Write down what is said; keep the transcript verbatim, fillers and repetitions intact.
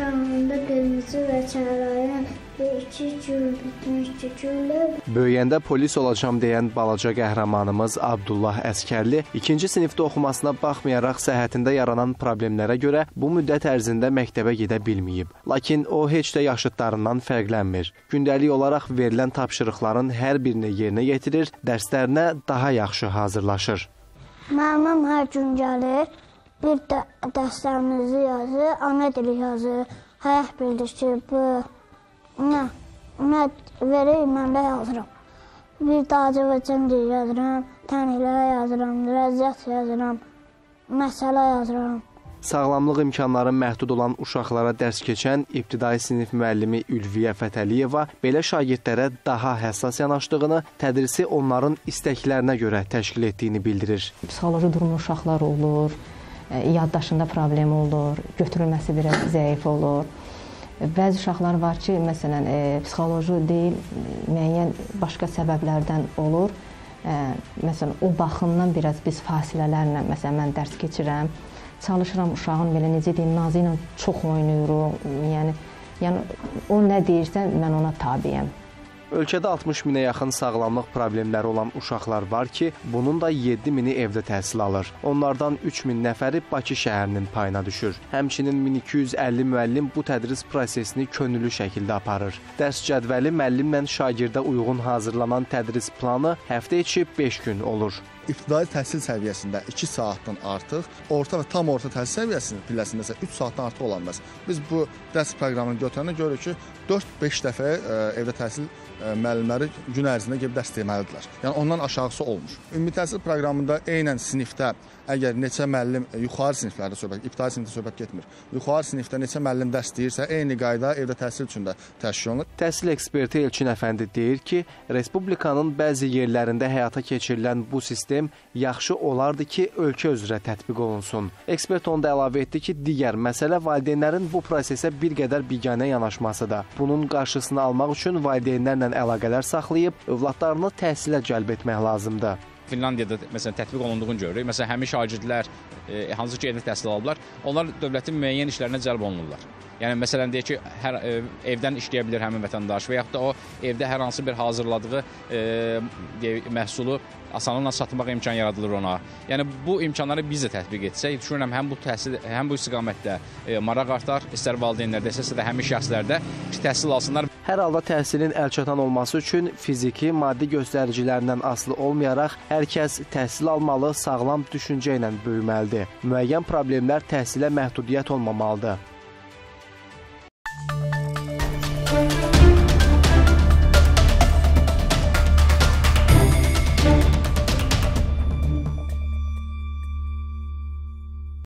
kağıdında qırmızı və çarayın iki gül bitmişdi güllər. Böyüyəndə polis olacağam deyən balaca qəhrəmanımız Abdullah Əskərli ikinci sinifdə oxumasına baxmayaraq səhhətində yaranan problemlərə görə bu müddət ərzində məktəbə gedə bilməyib. Lakin o heç də yaşıdlarından fərqlənmir. Gündəlik olaraq verilən tapşırıqların hər birini yerinə yetirir, dərslərinə daha yaxşı hazırlaşır. Müəllimim hər gün gəlir, bir də dərslərimizi yazır, ana dili yazır, həyat bildirişi, bu, nə, nə verir, mən də yazıram. Bir də Azərbaycan dili yazıram, tənhilər yazıram, rəziyyət yazıram, məsələ yazıram. Sağlamlıq imkanları məhdud olan uşaqlara dərs keçən ibtidai sinif müəllimi Ülviyə Fətəliyeva belə şagirdlərə daha həssas yanaşdığını, tədrisi onların istəklərinə görə təşkil etdiyini bildirir. Psixoloji durumu uşaqlar olur, yaddaşında problem olur, götürülməsi biraz zəif olur. Bəzi uşaqlar var ki, məsələn, e, psixoloji deyil, müəyyən başqa səbəblərdən olur. E, məsələn, o baxımdan biraz biz fasilələrlə, məsələn, mən dərs keçirəm. Çalışıram uşağın belə necə deyim, nazı ilə çox oynayırıq. Yəni, yəni o nə deyirsə mən ona tabiyəm. Ölkədə altmış minə yaxın sağlamlıq problemləri olan uşaqlar var ki, bunun da yeddi mini evdə təhsil alır. Onlardan üç min nəfəri Bakı şəhərinin payına düşür. Həmçinin min iki yüz əlli müəllim bu tədris prosesini könüllü şəkildə aparır. Dərs cədvəli müəllimlə şagirdə uyğun hazırlanan tədris planı həftə içi beş gün olur. İbtidai təhsil səviyyəsində iki saatdan artıq, orta və tam orta təhsil səviyyəsinin pilləsində isə üç saatdan artıq olan bəs. Biz bu dərs proqramını götürəndə görürük ki, dörd beş dəfə ə, evdə təhsil ə, müəllimləri gün ərzində gəlib dərs deməlidirlər. Yəni ondan aşağısı olmuş. Ümumi təhsil proqramında eynən sinifdə əgər neçə müəllim yuxarı siniflərdə söhbət, ibtidai sinifdə söhbət getmir. Yuxarı sinifdə neçə müəllim dərs deyirsə, eyni qayda evdə təhsil üçün də təşkil olunur. Təhsil eksperti Elçin Əfəndi deyir ki, Respublikanın bəzi yerlərində həyata keçirilən bu sistem yaxşı olardı ki, ölkə üzrə tətbiq olunsun. Ekspert onda əlavə etdi ki, digər məsələ valideynlərin bu prosesə bir qədər biganə yanaşmasıdır. Bunun qarşısını almaq üçün valideynlərlə əlaqələr saxlayıb, övladlarını təhsilə cəlb etmək lazımdır. Finlandiyada məsələn tətbiq olunduğunu görürük. Məsələn, həmin şagirdlər e, hansı ki evdə təhsil alıblar, onlar dövlətin müəyyən işlərinə cəlb olunurlar. Yəni məsələn deyək ki, hər e, evdən işləyə bilər həmin vətəndaş və yaxud da o evdə hər hansı bir hazırladığı e, deyək, məhsulu asanlıqla satmaq imkan yaradılır ona. Yəni bu imkanları biz də tətbiq etsək, düşünürəm həm bu təhsil, həm bu istiqamətdə e, maraq artar, istər valideynlərdə, istərsə də həmin şəxslərdə ki, təhsil alsınlar. Hər halda təhsilin əlçatan olması üçün fiziki, maddi göstəricilərindən asılı olmayaraq hər kəs təhsil almalı, sağlam düşüncə ilə böyüməlidir. Müəyyən problemlər təhsilə məhdudiyyət olmamalıdır.